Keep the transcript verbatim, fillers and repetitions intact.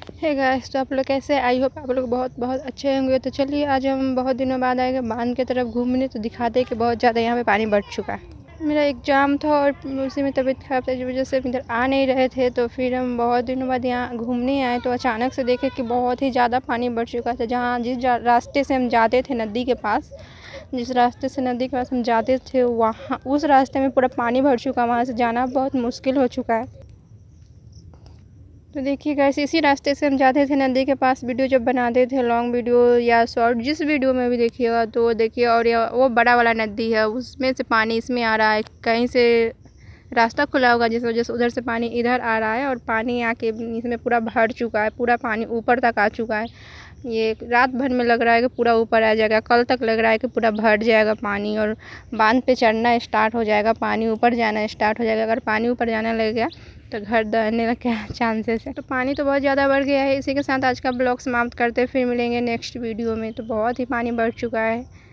Hey guys, तो आप लोग कैसे? आई होप आप लोग बहुत बहुत अच्छे होंगे। तो चलिए आज हम बहुत दिनों बाद आएंगे बांध की तरफ घूमने, तो दिखाते हैं कि बहुत ज़्यादा यहाँ पे पानी बढ़ चुका है। मेरा एग्ज़ाम था और उसी में तबीयत खराब था, इस वजह से इधर आ नहीं रहे थे। तो फिर हम बहुत दिनों बाद यहाँ घूमने आए तो अचानक से देखे कि बहुत ही ज़्यादा पानी बढ़ चुका था। जहाँ जिस रास्ते से हम जाते थे नदी के पास, जिस रास्ते से नदी के पास हम जाते थे वहाँ उस रास्ते में पूरा पानी भर चुका। वहाँ से जाना बहुत मुश्किल हो चुका है। तो देखिए गाइस, इसी रास्ते से हम जाते थे नदी के पास। वीडियो जब बनाते थे, लॉन्ग वीडियो या शॉर्ट, जिस वीडियो में भी देखिएगा तो देखिए। और ये वो बड़ा वाला नदी है, उसमें से पानी इसमें आ रहा है। कहीं से रास्ता खुला होगा जिस वजह से उधर से पानी इधर आ रहा है और पानी आके इसमें पूरा भर चुका है। पूरा पानी ऊपर तक आ चुका है। ये रात भर में लग रहा है कि पूरा ऊपर आ जाएगा। कल तक लग रहा है कि पूरा भर जाएगा पानी और बांध पे चढ़ना स्टार्ट हो जाएगा, पानी ऊपर जाना स्टार्ट हो जाएगा। अगर पानी ऊपर जाने लग गया तो घर दहने का क्या चांसेस है। तो पानी तो बहुत ज़्यादा बढ़ गया है। इसी के साथ आज का ब्लॉग समाप्त करते, फिर मिलेंगे नेक्स्ट वीडियो में। तो बहुत ही पानी बढ़ चुका है।